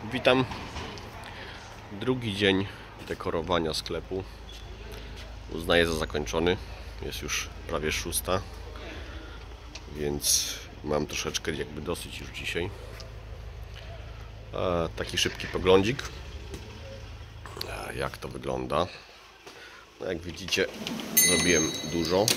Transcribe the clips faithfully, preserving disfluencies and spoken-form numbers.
Witam. Drugi dzień dekorowania sklepu. Uznaję za zakończony. Jest już prawie szósta, więc mam troszeczkę jakby dosyć już dzisiaj. A, taki szybki poglądzik. A, jak to wygląda? No, jak widzicie, zrobiłem dużo.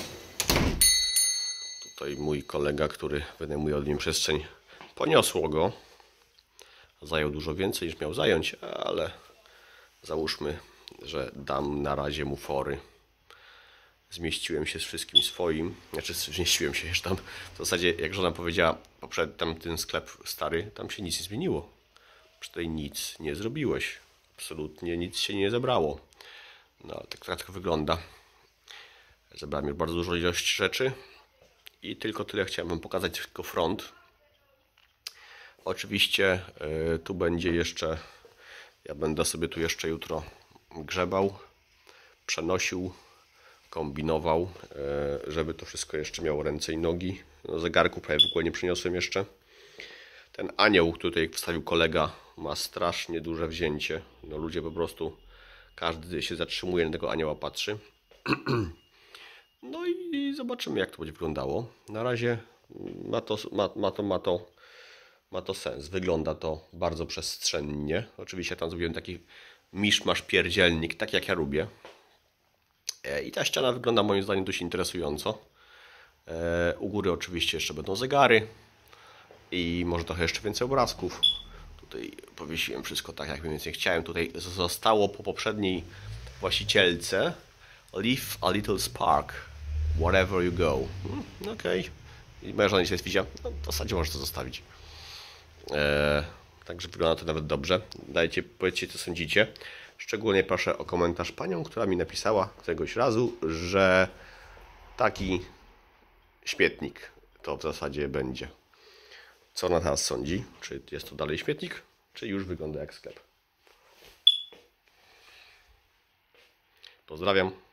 Tutaj mój kolega, który wynajmuje od mnie przestrzeń, poniosło go. Zajął dużo więcej niż miał zająć, ale załóżmy, że dam na razie mu fory. Zmieściłem się z wszystkim swoim, znaczy zmieściłem się jeszcze tam. W zasadzie, jak żona powiedziała, poprzed tamten sklep stary, tam się nic nie zmieniło. Przy tej nic nie zrobiłeś. Absolutnie nic się nie zebrało. No, tak, tak to wygląda. Zebrałem już bardzo dużą ilość rzeczy i tylko tyle chciałem wam pokazać, tylko front. Oczywiście y, tu będzie jeszcze, ja będę sobie tu jeszcze jutro grzebał, przenosił, kombinował, y, żeby to wszystko jeszcze miało ręce i nogi. No, zegarku prawie w ogóle nie przyniosłem jeszcze. Ten anioł, który tutaj wstawił kolega, ma strasznie duże wzięcie. No, ludzie po prostu, każdy się zatrzymuje, na tego anioła patrzy. No i zobaczymy, jak to będzie wyglądało. Na razie ma to, ma, ma to, ma to Ma to sens. Wygląda to bardzo przestrzennie. Oczywiście tam zrobiłem taki miszmasz pierdzielnik, tak jak ja lubię. I ta ściana wygląda moim zdaniem dość interesująco. U góry oczywiście jeszcze będą zegary. I może trochę jeszcze więcej obrazków. Tutaj powiesiłem wszystko tak, jak mniej więcej chciałem. Tutaj zostało po poprzedniej właścicielce Leave a little spark wherever you go. Hmm, Okej. Okay. Moja żona się widziała. No, w zasadzie możesz to zostawić. Eee, także wygląda to nawet dobrze. Dajcie, powiedzcie, co sądzicie. Szczególnie proszę o komentarz panią, która mi napisała któregoś razu, że taki śmietnik to w zasadzie będzie. Co ona teraz sądzi? Czy jest to dalej śmietnik, czy już wygląda jak sklep? Pozdrawiam.